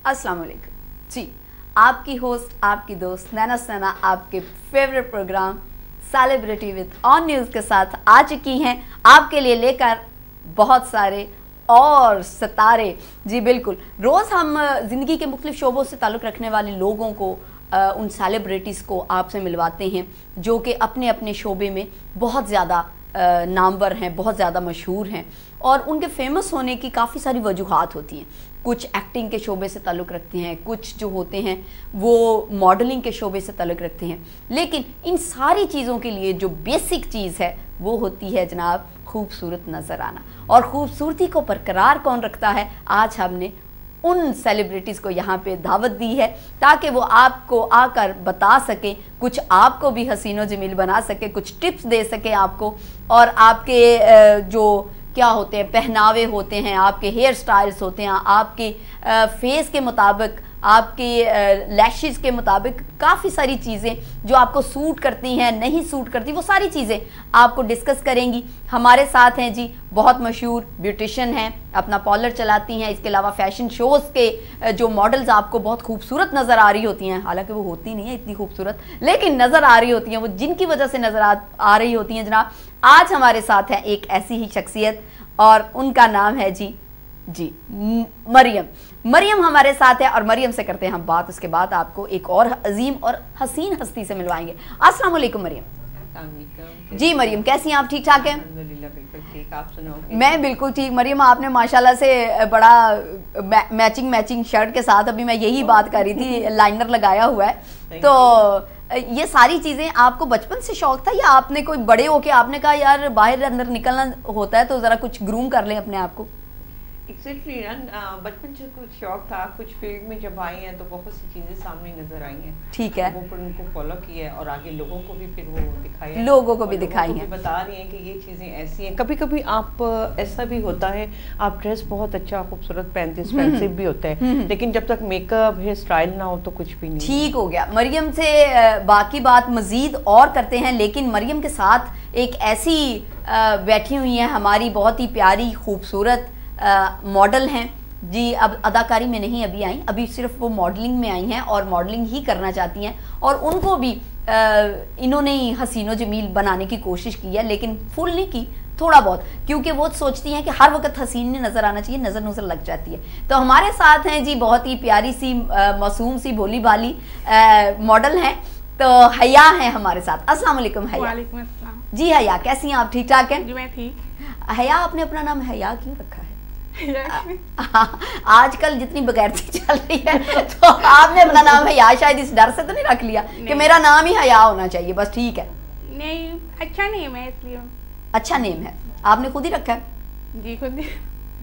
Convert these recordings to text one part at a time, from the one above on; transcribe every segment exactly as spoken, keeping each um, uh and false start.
अस्सलाम वालेकुम जी, आपकी होस्ट आपकी दोस्त नैना सना आपके favourite programme celebrity with on news के साथ आ चुकी हैं आपके लिए लेकर बहुत सारे और सितारे। जी बिल्कुल, रोज़ हम ज़िंदगी के मुख्तलिफ शोबों से ताल्लुक़ रखने वाले लोगों को आ, उन सेलिब्रिटीज़ को आपसे मिलवाते हैं जो कि अपने अपने शोबे में बहुत ज़्यादा नामवर हैं, बहुत ज़्यादा मशहूर हैं और उनके फेमस होने की काफ़ी सारी वजूहात होती हैं। कुछ एक्टिंग के शोबे से ताल्लुक़ रखते हैं, कुछ जो होते हैं वो मॉडलिंग के शोबे से ताल्लुक़ रखते हैं, लेकिन इन सारी चीज़ों के लिए जो बेसिक चीज़ है वो होती है जनाब खूबसूरत नज़र आना। और ख़ूबसूरती को बरकरार कौन रखता है, आज हमने उन सेलिब्रिटीज़ को यहाँ पे दावत दी है ताकि वो आपको आकर बता सके, कुछ आपको भी हसीनो जमील बना सके, कुछ टिप्स दे सके आपको, और आपके जो क्या होते हैं पहनावे होते हैं, आपके हेयर स्टाइल्स होते हैं, आपके फेस के मुताबिक, आपके लैशेज़ के मुताबिक काफ़ी सारी चीज़ें जो आपको सूट करती हैं, नहीं सूट करती, वो सारी चीज़ें आपको डिस्कस करेंगी। हमारे साथ हैं जी बहुत मशहूर ब्यूटिशियन हैं, अपना पार्लर चलाती हैं, इसके अलावा फ़ैशन शोज़ के जो मॉडल्स आपको बहुत खूबसूरत नज़र आ रही होती हैं, हालांकि वो होती नहीं है इतनी खूबसूरत, लेकिन नज़र आ रही होती हैं, वो जिनकी वजह से नज़र आ, आ रही होती हैं जनाब। आज हमारे साथ है एक ऐसी ही शख्सियत और उनका नाम है जी जी मरियम। मरियम हमारे साथ है और मरियम से करते हैं हम बात, उसके बाद आपको एक और अजीम और हसीन हस्ती से मिलवाएंगे। अस्सलाम वालेकुम मरियम। जी मरियम, कैसी हैं आप? ठीक ठाक हैं? बिल्कुल ठीक, आप सुनाओ? मैं बिल्कुल ठीक। मरियम, आपने माशाल्लाह से बड़ा मै, मैचिंग मैचिंग शर्ट के साथ, अभी मैं यही बात कर रही थी, लाइनर लगाया हुआ है। तो ये सारी चीज़ें आपको बचपन से शौक था या आपने कोई बड़े होके आपने कहा यार बाहर अंदर निकलना होता है तो ज़रा कुछ ग्रूम कर लें अपने आप को? एग्जैक्टली ना, बचपन से कुछ शौक था, कुछ फील्ड में जब आई हैं तो बहुत सी चीज़ें सामने नजर आई हैं। ठीक है, वो पर उनको फॉलो किया है और आगे लोगों को भी फिर वो दिखाया, लोगों को भी दिखाई है, बता रही हैं कि ये चीज़ें ऐसी हैं। कभी कभी आप ऐसा भी होता है आप ड्रेस बहुत अच्छा खूबसूरत पहनते, एक्सपेंसिव भी होता है, लेकिन जब तक मेकअप हेयर स्टाइल ना हो तो कुछ भी नहीं ठीक हो गया। मरियम से बाकी बात मज़ीद और करते हैं, लेकिन मरियम के साथ एक ऐसी बैठी हुई है हमारी बहुत ही प्यारी खूबसूरत मॉडल हैं जी। अब अदाकारी में नहीं अभी आई, अभी सिर्फ वो मॉडलिंग में आई हैं और मॉडलिंग ही करना चाहती हैं, और उनको भी आ, इन्होंने ही हसीनो जमील बनाने की कोशिश की है, लेकिन फुल नहीं की, थोड़ा बहुत, क्योंकि वो सोचती हैं कि हर वक्त हसीन नज़र आना चाहिए, नज़र नज़र लग जाती है। तो हमारे साथ हैं जी बहुत ही प्यारी सी मासूम सी भोली भाली मॉडल हैं, तो हया हैं हमारे साथ। अस्सलाम वालेकुम हया। वालेकुम अस्सलाम। जी हया, कैसी हैं आप? ठीक ठाक हैं? जी मैं ठीक। हया, आपने अपना नाम हया क्यों रखा है? आजकल जितनी बगैरती चल रही है तो आपने अपना नाम हया शायद इस डर से तो नहीं रख लिया कि मेरा नाम ही हया होना चाहिए, बस ठीक है? नहीं, अच्छा नेम है इसलिए। अच्छा नेम है, आपने खुद ही रखा है? जी खुद ही।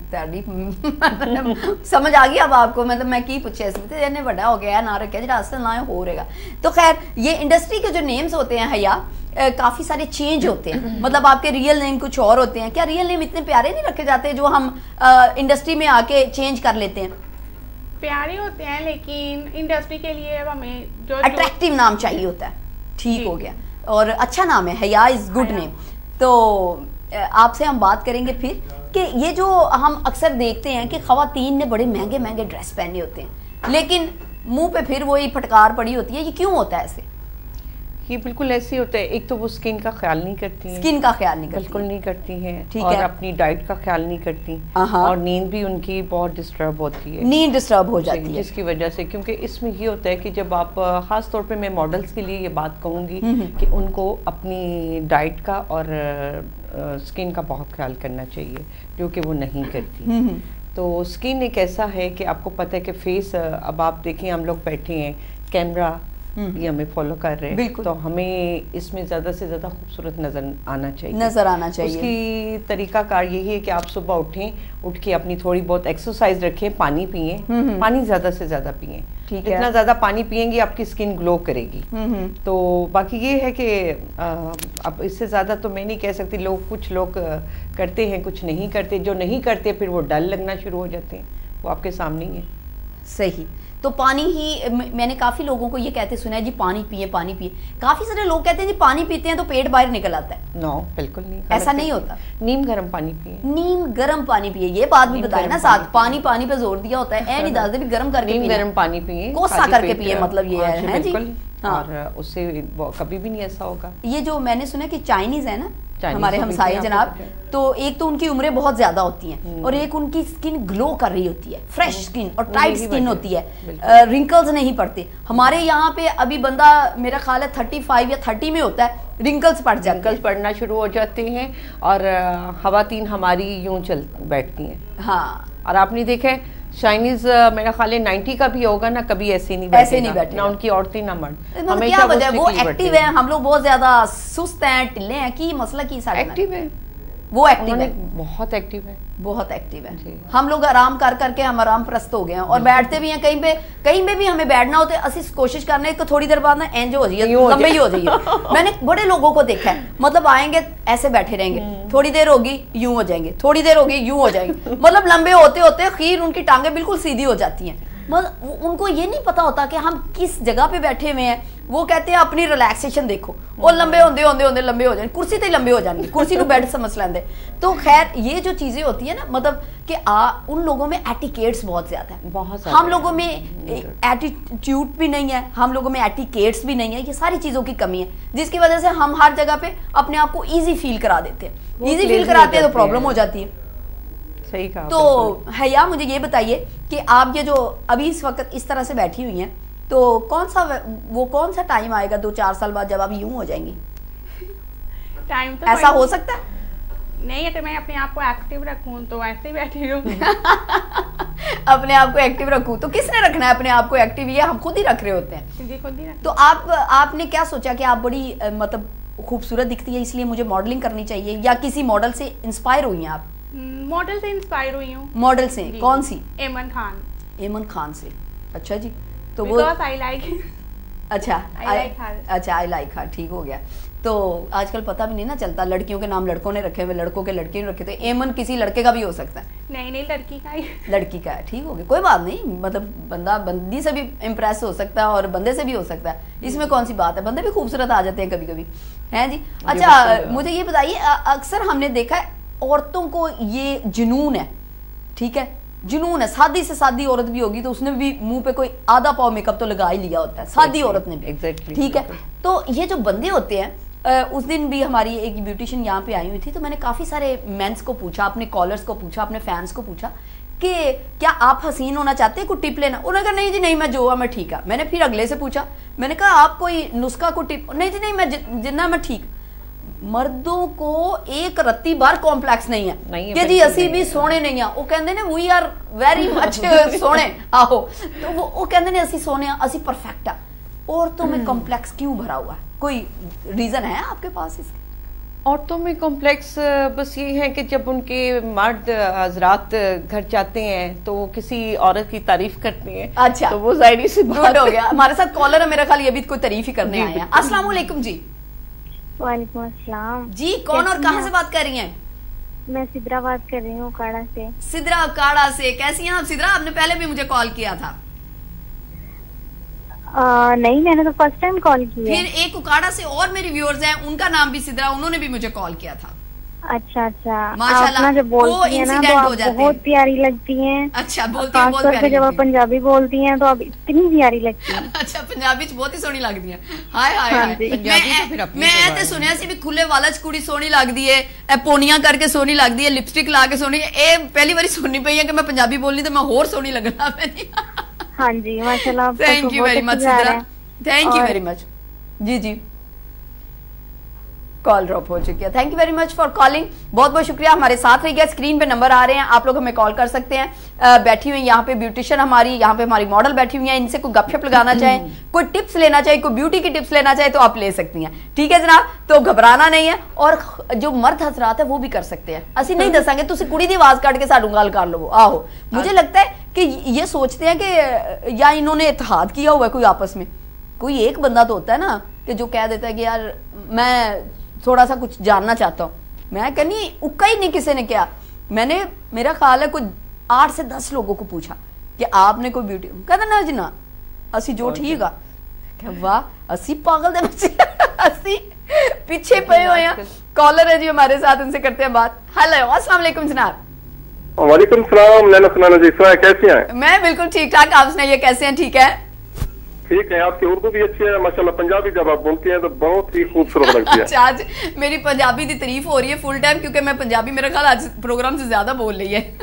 समझ आ गई अब आपको, मतलब मैं की पूछे इसमें बड़ा हो गया ना रखे जो असल ना हो रहेगा। तो खैर ये इंडस्ट्री के जो नेम्स होते हैं हया काफ़ी सारे चेंज होते हैं, मतलब आपके रियल नेम कुछ और होते हैं। क्या रियल नेम इतने प्यारे नहीं रखे जाते जो हम इंडस्ट्री में आके चेंज कर लेते हैं? प्यारे होते हैं लेकिन इंडस्ट्री के लिए हमें जो अट्रैक्टिव नाम चाहिए होता है। ठीक हो गया, और अच्छा नाम है, हया इज़ गुड नेम। तो आपसे हम बात करेंगे फिर कि ये जो हम अक्सर देखते हैं कि ख़वातीन ने बड़े महंगे महंगे ड्रेस पहने होते हैं लेकिन मुंह पे फिर वही फटकार पड़ी होती है, ये क्यों होता है ऐसे? ये बिल्कुल ऐसे होता है, एक तो वो स्किन का ख्याल नहीं करती हैं, स्किन का ख्याल नहीं करती, बिल्कुल नहीं करती हैं, ठीक और है, अपनी डाइट का ख्याल नहीं करती, और नींद भी उनकी बहुत डिस्टर्ब होती है, नींद डिस्टर्ब हो जाती है जिसकी वजह से, क्योंकि इसमें ये होता है कि जब आप खास तौर पे मैं मॉडल्स के लिए ये बात कहूँगी कि उनको अपनी डाइट का और स्किन का बहुत ख्याल करना चाहिए, जो कि वो नहीं करती। तो स्किन एक ऐसा है कि आपको पता है कि फेस, अब आप देखिए हम लोग बैठे हैं, कैमरा ये हमें फॉलो कर रहे हैं, तो हमें इसमें ज़्यादा से ज़्यादा खूबसूरत नज़र आना चाहिए नज़र आना चाहिए उसकी तरीकाकार यही है कि आप सुबह उठें, उठ के अपनी थोड़ी बहुत एक्सरसाइज रखें, पानी पिए, पानी ज़्यादा से ज़्यादा पिए, जितना ज़्यादा पानी पिएंगे आपकी स्किन ग्लो करेगी। तो बाकी ये है कि अब इससे ज़्यादा तो मैं नहीं कह सकती, लोग कुछ लोग करते हैं कुछ नहीं करते, जो नहीं करते फिर वो डल लगना शुरू हो जाते हैं, वो आपके सामने ही है। सही। तो पानी ही, मैंने काफी लोगों को ये कहते सुना है जी पानी पिए पानी पिए, काफी सारे लोग कहते हैं जी पानी पीते हैं तो पेट बाहर निकल आता है। नो बिल्कुल नहीं, ऐसा नहीं होता। नीम गर्म पानी पिए, नीम गर्म पानी पिए, ये बात भी बताए ना साथ, पानी पानी पे जोर दिया होता है, ए नहीं दादे भी गर्म करके नीम गर्म पानी पिए, कोसा करके पिए, मतलब ये है जी। हाँ। और उससे कभी भी नहीं ऐसा होगा। ये जो मैंने सुना कि चाइनीज है ना हमारे हमसाये जनाब, तो एक तो उनकी उम्रें बहुत ज्यादा होती हैं और एक उनकी स्किन ग्लो कर रही होती है, फ्रेश स्किन और टाइट स्किन होती है, रिंकल्स नहीं पड़ते। हमारे यहाँ पे अभी बंदा मेरा ख्याल है थर्टी फाइव या थर्टी में होता है, रिंकल्स पड़ जाते हैं, रिंकल्स पड़ना शुरू हो जाते हैं और खवातीन हमारी यूं चल बैठती हैं। हाँ, और आपने देखा है चाइनीज मेरा ख्याल है नाइन्टी का भी होगा ना, कभी ऐसे नहीं ऐसे नहीं बैठे ना उनकी औरतें ना मर्द, हमेशा क्या वजह, वो एक्टिव है, हम लोग बहुत ज्यादा सुस्त हैं, टिल्ले हैं, की मसला की सारे एक्टिव है, वो एक्टिव है, बहुत एक्टिव है, बहुत एक्टिव है। हम लोग आराम कर करके हम आराम प्रस्त हो गए हैं और बैठते भी हैं, कहीं पे कहीं पे भी हमें बैठना होता है, असि कोशिश करने को थोड़ी देर बाद ना एंज हो जाइए, लंबे ही हो जाइए। मैंने बड़े लोगों को देखा है, मतलब आएंगे ऐसे बैठे रहेंगे, थोड़ी देर होगी यूं हो जाएंगे, थोड़ी देर होगी यूं हो जाएंगे, मतलब लंबे होते होते खीर उनकी टांगे बिल्कुल सीधी हो जाती हैं। मतलब उनको ये नहीं पता होता कि हम किस जगह पे बैठे हुए हैं। वो कहते हैं अपनी रिलैक्सेशन देखो, और लंबे होंदे होंदे होंदे लंबे हो जाएंगे, कुर्सी ते लंबे हो जाएंगे, कुर्सी को बेड समझ लेंदे। तो खैर ये जो चीजें होती है ना, मतलब कि आ उन लोगों में एटिकेट्स बहुत ज्यादा है, बहुत हम लोगों में एटीट्यूड भी नहीं है, हम लोगों में एटिकेट्स भी नहीं है, ये सारी चीजों की कमी है, जिसकी वजह से हम हर जगह पे अपने आप को ईजी फील करा देते हैं। ईजी फील कराते हैं तो प्रॉब्लम हो जाती है। सही कहा। तो हैया मुझे ये बताइए कि आप ये जो अभी इस वक्त इस तरह से बैठी हुई हैं, तो कौन सा वो कौन सा टाइम आएगा दो चार साल बाद जब आप यूं हो जाएंगी? टाइम तो ऐसा हो सकता है? नहीं है तो मैं अपने आप को एक्टिव रखूं, तो ऐसे ही बैठी हूँ। अपने आप को एक्टिव रखूं तो किसने रखना है अपने आप को एक्टिव? ये हम खुद ही रख रहे होते हैं जी, खुद ही रख। तो आप आपने क्या सोचा कि आप बड़ी मतलब खूबसूरत दिखती है इसलिए मुझे मॉडलिंग करनी चाहिए, या किसी मॉडल से इंस्पायर हुई हैं आप? मॉडल से इंस्पायर हुई हूँ। मॉडल से? कौन सी? एमन खान। एमन खान से, अच्छा जी। तो वो आई लाइक, अच्छा I like her. अच्छा आई लाइक हर, ठीक हो गया। तो आजकल पता भी नहीं ना चलता, लड़कियों के नाम लड़कों ने रखे हुए, लड़कों के लड़के ने रखे, तो एमन किसी लड़के का भी हो सकता है। नहीं नहीं, लड़की का ही। लड़की का है, ठीक हो गया, कोई बात नहीं, मतलब बंदा बंदी से भी इम्प्रेस हो सकता है और बंदे से भी हो सकता है, इसमें कौन सी बात है, बंदे भी खूबसूरत आ जाते हैं कभी कभी, हैं जी। अच्छा मुझे ये बताइए, अक्सर हमने देखा है औरतों को ये जुनून है, ठीक है, जुनून है, सादी से सादी औरत भी होगी तो उसने भी मुंह पे कोई आधा पाव मेकअप तो लगा ही लिया होता है, सादी औरत ने भी, exactly. ठीक है। तो ये जो बंदे होते हैं, उस दिन भी हमारी एक ब्यूटिशियन यहाँ पे आई हुई थी, तो मैंने काफ़ी सारे मेंस को पूछा, अपने कॉलर्स को पूछा, अपने फैंस को पूछा कि क्या आप हसीन होना चाहते हैं, कोई टिप लेना? उन्होंने कहा नहीं जी नहीं, मैं जो हुआ मैं ठीक है। मैंने फिर अगले से पूछा, मैंने कहा आप कोई नुस्खा को टिप? नहीं जी नहीं, मैं जितना मैं ठीक। मर्दों को एक रत्ती बार कॉम्प्लेक्स नहीं है, नहीं है कि जी असी भी सोने नहीं है, वो कहते ने वी आर वेरी मच सोने, आहो, तो वो वो कहते ने असी सोने असी परफेक्ट है। औरतों में कॉम्प्लेक्स क्यों भरा हुआ है? कोई रीजन है आपके पास इसके? औरतों में कॉम्प्लेक्स बस ये है कि जब उनके मर्द हजरात घर जाते हैं तो वो किसी औरत की तारीफ करते हैं, अच्छा, तो वो जाहिर सी बात हो गया। हमारे साथ कॉलर है, मेरा ख्याल ये भी कोई तारीफ ही करने आए हैं। अस्सलाम वालेकुम जी। वालेकुम अस्सलाम जी, कौन और कहाँ से बात कर रही हैं? मैं सिद्रा बात कर रही हूँ, काड़ा से। सिद्रा, काड़ा से। कैसी हैं आप सिद्रा? आपने पहले भी मुझे कॉल किया था। आ, नहीं, मैंने तो फर्स्ट टाइम कॉल किया। फिर एक उकाड़ा से और मेरे व्यूअर्स हैं, उनका नाम भी सिद्रा, उन्होंने भी मुझे कॉल किया था। अच्छा अच्छा, माशाल्लाह, आप ना जब बोलती हैं ना तो आप बहुत प्यारी लगती हैं। अच्छा, बोलती हैं बहुत प्यारी। जब आप पंजाबी बोलती हैं तो आप इतनी प्यारी लगती हैं। अच्छा, पंजाबी बहुत ही सोहनी लगती है। हाय हाय हाय, मैं मैं तो सुनिया सी भी खुले वाला च कुड़ी सोहनी लगदी है, ए पोनियां करके सोहनी लगदी है, लिपस्टिक ला के सोहनी। ए पहली बारी सुननी पई है कि मैं पंजाबी बोलनी तो मैं होर सोहनी लगना पैनी। हाँ जी, माशाल्लाह। Thank you very much Sidra, thank you very much. जी जी, कॉल ड्रॉप हो चुकी है। Thank you very much for calling, बहुत बहुत शुक्रिया, हमारे साथ रहिए। स्क्रीन पे नंबर आ रहे हैं, आप लोग हमें कॉल कर सकते हैं। आ, बैठी हुई यहाँ पे ब्यूटिशियन हमारी, यहाँ पे हमारी मॉडल बैठी हुई हैं, इनसे कोई गपशप लगाना चाहे, कोई टिप्स लेना चाहे, कोई ब्यूटी की टिप्स लेना चाहे तो आप ले सकती हैं, ठीक है जनाब। तो घबराना नहीं है, और जो मर्द हजरात है वो भी कर सकते हैं। असि नहीं दसांगे तुसी कुड़ी दी आवाज काट के साडू गल कर लो। आहो, मुझे लगता है कि ये सोचते हैं कि या इन्होंने इत्तेहाद किया हुआ है कोई आपस में। कोई एक बंदा तो होता है ना कि जो कह देता है कि यार मैं थोड़ा सा कुछ जानना चाहता हूँ। मैं कहनी उक्का ही नहीं किसी ने किया। मैंने, मेरा ख्याल है कुछ आठ से दस लोगों को पूछा कि आपने कोई ब्यूटी कहता ना जी ना असी जो ठीक आ क्या वाह असी पागल दे बच्चे असी पीछे पे हुए हैं। कॉलर है जी हमारे साथ, उनसे करते हैं बात। हेलो अस्सलाम वालेकुम जनाब। वालेकुम सलाम नैना सुनाना जी, कैसी हैं? मैं बिल्कुल ठीक ठाक, आप सुनाइए कैसे हैं? ठीक है ठीक है, आपकी उर्दू भी अच्छी है माशाल्लाह, पंजाबी जब आप बोलती हैं तो बहुत ही खूबसूरत लगती है। अच्छा, आज मेरी पंजाबी की तारीफ हो रही है फुल टाइम, क्योंकि मैं पंजाबी मेरा ख्याल आज प्रोग्राम से ज्यादा बोल रही है।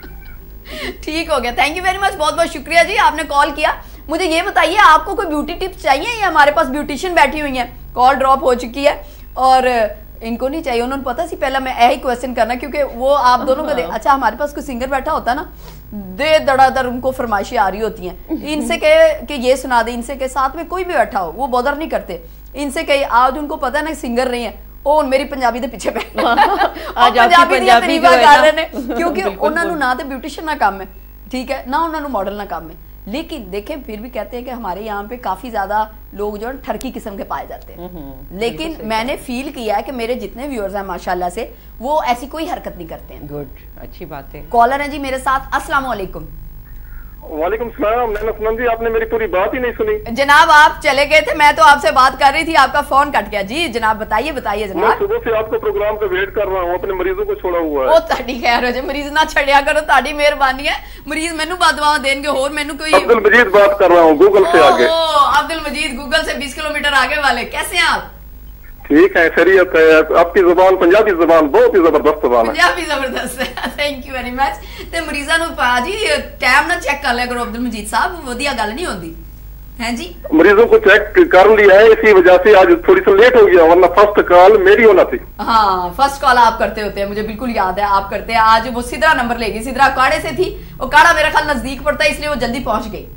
ठीक हो गया, थैंक यू वेरी मच, बहुत बहुत शुक्रिया जी आपने कॉल किया। मुझे ये बताइए आपको कोई ब्यूटी टिप्स चाहिए या हमारे पास ब्यूटिशियन बैठी हुई है? कॉल ड्रॉप हो चुकी है और इनको नहीं चाहिए, उन्होंने पता सी पहला मैं यही क्वेश्चन करना, क्योंकि वो आप दोनों को अच्छा हमारे पास कोई सिंगर बैठा होता ना दे दड़ादड़ उनको फरमाइशें आ रही होती हैं, इनसे कहे कि ये सुना दे, इनसे के साथ में कोई भी बैठा हो वो बॉदर नहीं करते, इनसे कहे आज उनको पता है ना सिंगर नहीं है ਉਹ ਮੇਰੀ ਪੰਜਾਬੀ ਦੇ ਪਿੱਛੇ ਪੈ ਅੱਜ ਪੰਜਾਬੀ ਦੀਆਂ ਤਾਰੀਫਾਂ ਕਰ ਰਹੇ ਨੇ, ਕਿਉਂਕਿ ਉਹਨਾਂ ਨੂੰ ਨਾ ਤੇ ਬਿਊਟੀशियन ना काम है, ठीक है ना उन्होंने मॉडल ना काम है, लेकिन देखें फिर भी कहते हैं कि हमारे यहाँ पे काफी ज्यादा लोग जो है ठरकी किस्म के पाए जाते हैं, लेकिन मैंने फील किया है कि मेरे जितने व्यूअर्स हैं माशाल्लाह से वो ऐसी कोई हरकत नहीं करते हैं। गुड, अच्छी बात है। कॉलर है जी मेरे साथ, अस्सलाम वालेकुम। वालेकुम सलाम नैना सुनाना जी, आपने मेरी पूरी बात ही नहीं सुनी। जनाब आप चले गए थे, मैं तो आपसे बात कर रही थी, आपका फोन कट गया। जी जनाब बताइए बताइए जनाब। मैं सुबह से आपको प्रोग्राम का वेट कर रहा हूँ, अपने मरीजों को छोड़ा हुआ है। ओ ताड़ी खैर हो जाए, मरीज ना छड़िया करो, ताड़ी मेहरबानी है, मरीज मैनू बदवावां देंगे होर मैनू कोई। अब्दुल मजीद बात कर रहा हूँ गूगल से आगे। अब्दुल मजीद गूगल से बीस किलोमीटर आगे वाले, कैसे हैं आप? ठीक है, खैरियत है। आपकी जुबान पंजाबी जुबान बहुत ही जबरदस्त जुबान है। पंजाबी जबरदस्त है, थैंक यू वेरी मच। ते मरीजां नूं भाजी टाइम ना चेक कर लिया करो अब्दुल मजीद साहब, वधिया गल नहीं होंदी है जी। मरीजों को चेक कर लिया है, इसी वजह से आज थोड़ी सी लेट हो गया, वरना फर्स्ट कॉल मेरी होना थी। हाँ फर्स्ट कॉल आप करते होते हैं, मुझे बिल्कुल याद है आप करते हैं। आज वो सिदरा नंबर लेगी, सिदरा काड़े से थी, वो काड़ा मेरा ख्याल नजदीक पड़ता है इसलिए वो जल्दी पहुंच गई।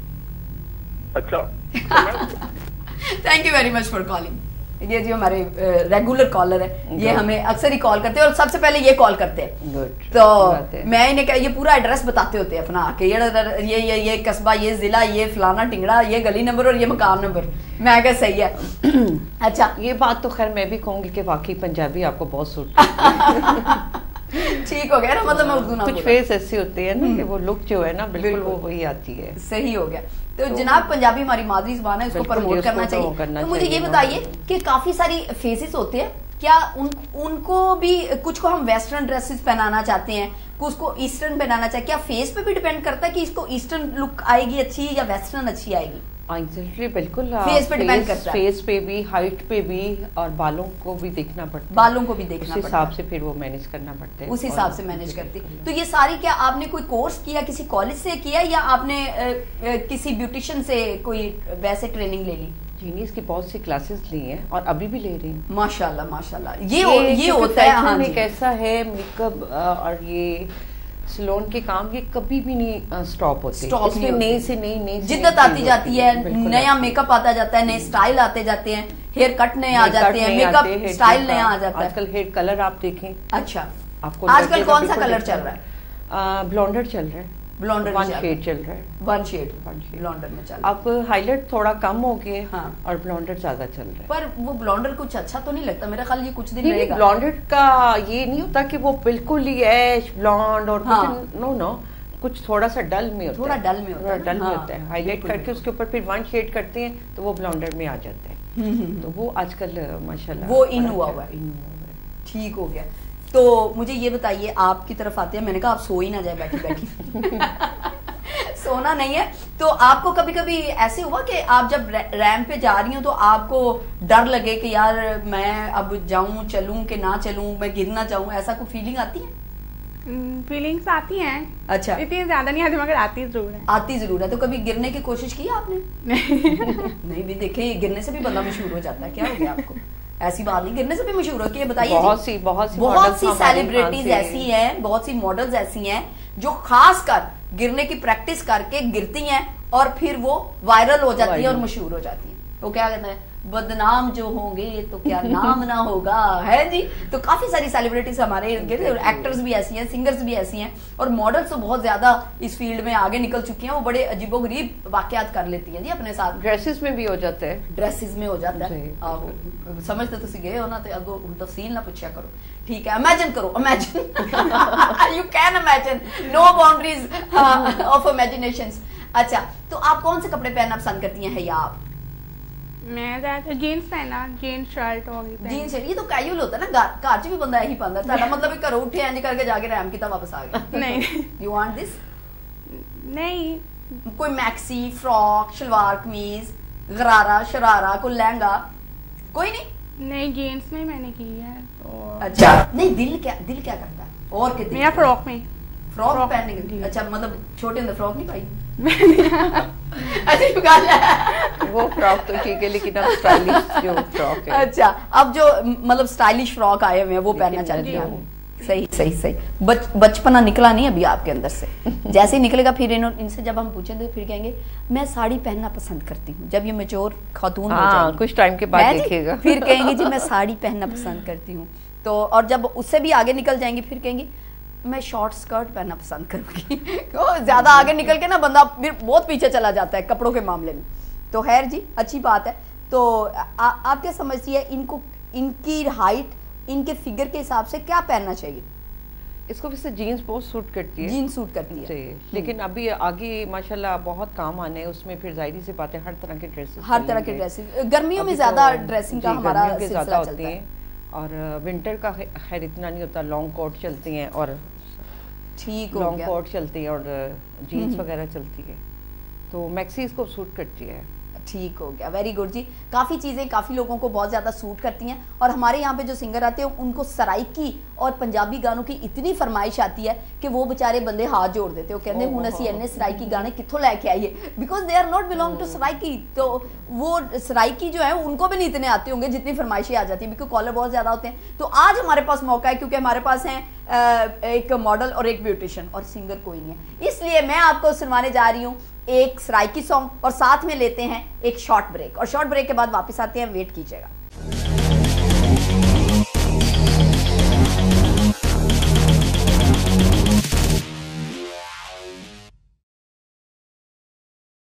अच्छा thank you very much for calling. ये जो हमारे रेगुलर कॉलर है ये हमें अक्सर ही कॉल करते हैं और सबसे पहले ये कॉल करते हैं, तो मैं इन्हें कहा ये पूरा एड्रेस बताते होते हैं अपना आके, ये ये ये ये कस्बा, ये जिला, ये फलाना टिंगड़ा, ये गली नंबर और ये मकान नंबर। मैं क्या सही है। अच्छा ये बात तो खैर मैं भी कहूंगी कि वाकई पंजाबी आपको बहुत सूट ठीक हो गया ना, मतलब मैं उर्दू ना कुछ फेस ऐसी होती है ना कि वो लुक जो है ना बिल्कुल वो वही आती है। सही हो गया। तो, तो जनाब पंजाबी हमारी मादरी जुबान है, उसको प्रमोट करना चाहिए। करना तो मुझे ये बताइए कि काफी सारी फेसेस होते हैं, क्या उन उनको भी कुछ को हम वेस्टर्न ड्रेसेस पहनाना चाहते हैं, कुछ को ईस्टर्न पहनाना चाहिए, क्या फेस पे भी डिपेंड करता है कि इसको ईस्टर्न लुक आएगी अच्छी या वेस्टर्न अच्छी आएगी? एग्जैक्टली बिल्कुल, फेस पे डिपेंड करता है, फेस पे भी, हाइट पे भी और बालों को भी देखना पड़ता है, बालों को भी देखना पड़ता है, उस हिसाब से फिर वो मैनेज करना पड़ता है, उस हिसाब से मैनेज करती। तो ये सारी क्या आपने कोई कोर्स किया, किसी कॉलेज से किया या आपने आ, आ, किसी ब्यूटिशियन से कोई वैसे ट्रेनिंग ले ली? जीनीस की बहुत सी क्लासेस ली हैं और अभी भी ले रही हूँ। माशाल्लाह माशाल्लाह। ये ये, ये होता है हाँ जी। कैसा है मेकअप और ये सैलून के काम ये कभी भी नहीं स्टॉप होते, स्टॉप नहीं नई से नई नई जिद्दत आती जाती है, नया मेकअप आता जाता है, नए स्टाइल आते जाते हैं, हेयर कट नए आ जाते हैं, मेकअप स्टाइल नया आ जाता है। आजकल हेयर कलर आप देखें। अच्छा आपको आजकल कौन सा कलर चल रहा है? ब्लॉन्डर चल रहा है, ब्लॉन्डर वन शेड चल रहा है, one shade one shade blonder में चल रहा है। अब हाईलाइट थोड़ा कम हो गए हाँ। और ब्लॉन्डर ज्यादा चल रहा है, पर वो ब्लॉन्डर कुछ अच्छा तो नहीं लगता, मेरा ख्याल ये कुछ दिन रहेगा। ब्लॉन्डर का ये नहीं होता कि वो बिल्कुल ही ऐश ब्लॉन्ड और हाँ। नो नो कुछ थोड़ा सा डल में होता थोड़ा डल में होता है, डल में होता है, हाईलाइट करके उसके ऊपर फिर वन शेड करते हैं तो वो ब्लॉन्डर में आ जाता है। तो वो आजकल माशाल्लाह वो इन हुआ हुआ है, ठीक हो गया। तो मुझे ये बताइए आपकी तरफ आते हैं, मैंने कहा आप सो ही ना जाए बैठी बैठी सोना नहीं है। तो आपको कभी कभी ऐसे हुआ कि आप जब रैंप पे जा रही हो तो आपको डर लगे कि यार मैं अब जाऊं चलूं कि ना चलूं, मैं गिरना चाहूं, ऐसा कोई फीलिंग आती है? फीलिंग्स आती हैं, अच्छा इतनी ज्यादा नहीं आती मगर आती जरूर है। आती जरूर है। तो कभी गिरने की कोशिश की आपने? नहीं भी देखे गिरने से भी बंदा मशहूर हो जाता है, क्या हो गया आपको? ऐसी बात नहीं, गिरने से भी मशहूर हो के बताइए। बहुत सी बहुत सी बहुत सी सेलिब्रिटीज ऐसी हैं, बहुत सी मॉडल्स ऐसी हैं जो खास कर गिरने की प्रैक्टिस करके गिरती हैं और फिर वो वायरल हो जाती है और मशहूर हो जाती है। वो क्या कहते हैं बदनाम जो होंगे तो क्या नाम ना होगा, है जी। तो काफी सारी सेलिब्रिटीज हमारे एक्टर्स भी ऐसी हैं, सिंगर्स भी ऐसी हैं, और मॉडल्स तो बहुत ज्यादा इस फील्ड में आगे निकल चुकी हैं। वो बड़े अजीबोगरीब वाकयात कर लेती हैं जी अपने साथ। ड्रेसेस में भी हो जाता है, ड्रेसेस में हो जाता है। आहो समझते तुसी गए हो ना, तो अगो तफसील ना पूछा करो, ठीक है। इमेजिन करो, imagine you can imagine, no boundaries of imaginations. अच्छा, तो आप कौन से कपड़े पहनना पसंद करती हैं या आप? मैं ज्यादा जीन्स पहना, जीन्स शर्ट होगी, जीन्स शर्ट, ये तो कैजुअल होता है ना, घर च भी बंदा यही पांदा है। ਤੁਹਾਡਾ मतलब घरों उठे इंज करके जाके रैम किता वापस आ गए। नहीं, यू वांट दिस? नहीं, कोई मैक्सी, फ्रॉक, शलवार कमीज, गरारा शरारा, कोई लहंगा, कोई नहीं? नहीं, जीन्स में मैंने की है तो। अच्छा, नहीं दिल क्या दिल क्या करता है और के मेरा फ्रॉक में, फ्रॉक फ्रॉक पहनने की। जी। अच्छा, मतलब छोटे अंदर फ्रॉक नहीं पाई? अजीब गाल है। वो फ्रॉक तो ठीक है, लेकिन अब स्टाइलिश जो फ्रॉक है। अच्छा, अब जो मतलब स्टाइलिश फ्रॉक आए हुए हैं वो पहनना चाहती जी। हूँ। सही सही सही। बच बचपना निकला नहीं अभी आपके अंदर से। जैसे ही निकलेगा फिर इन्हों इनसे जब हम पूछेंगे फिर कहेंगे मैं साड़ी पहनना पसंद करती हूँ। जब ये मैच्योर खातून हो हाँ, जाएंगी कुछ टाइम के बाद है जी? देखिएगा। फिर कहेंगी जी मैं साड़ी पहनना पसंद करती हूँ। तो और जब उससे भी आगे निकल जाएंगी फिर कहेंगी मैं शॉर्ट स्कर्ट पहनना पसंद करूंगी। ज्यादा आगे निकल के ना बंदा फिर बहुत पीछे चला जाता है कपड़ों के मामले में। तो खैर जी, अच्छी बात है। तो आ, आप क्या समझती है, इनको इनकी हाइट इनके फिगर के हिसाब से क्या पहनना चाहिए? इसको वैसे जीन्स बहुत सूट करती है, जीन्स सूट करती है, जी। लेकिन अभी आगे माशाल्लाह बहुत काम आने हैं उसमें, फिर जाहिर सी बात है हर तरह के ड्रेसेस, हर तरह के ड्रेसेस। गर्मियों में ज्यादा ड्रेसिंग का हमारा सिलसिला चलता है, और विंटर का खैर इतना नहीं होता। लॉन्ग कोट चलती हैं और ठीक हो लॉन्ग गया। कोट चलती है और जीन्स वगैरह चलती है, तो मैक्सी इसको सूट करती है। ठीक हो गया, वेरी गुड जी। काफ़ी चीज़ें काफ़ी लोगों को बहुत ज़्यादा सूट करती हैं, और हमारे यहाँ पे जो सिंगर आते हैं उनको सराइकी और पंजाबी गानों की इतनी फरमाइश आती है कि वो बेचारे बंदे हाथ जोड़ देते हो, कहते हूँ असी इन्ने सराइकी गाने कितों लैके आइए, because they are not belong to Saraiki. तो वो सराइकी जो है उनको भी नहीं इतने आते होंगे जितनी फरमाइशें आ जाती हैं, बिकॉज कॉलर बहुत ज़्यादा होते हैं। तो आज हमारे पास मौका है, क्योंकि हमारे पास हैं एक मॉडल और एक ब्यूटिशियन, और सिंगर कोई नहीं है, इसलिए मैं आपको सुनवाने जा रही हूँ एक सराइकी सॉन्ग, और साथ में लेते हैं एक शॉर्ट ब्रेक, और शॉर्ट ब्रेक के बाद वापस आते हैं। वेट कीजिएगा।